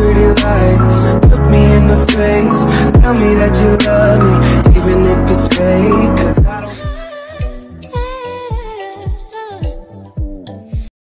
pretty lies. Look me in the face, tell me that you love me, even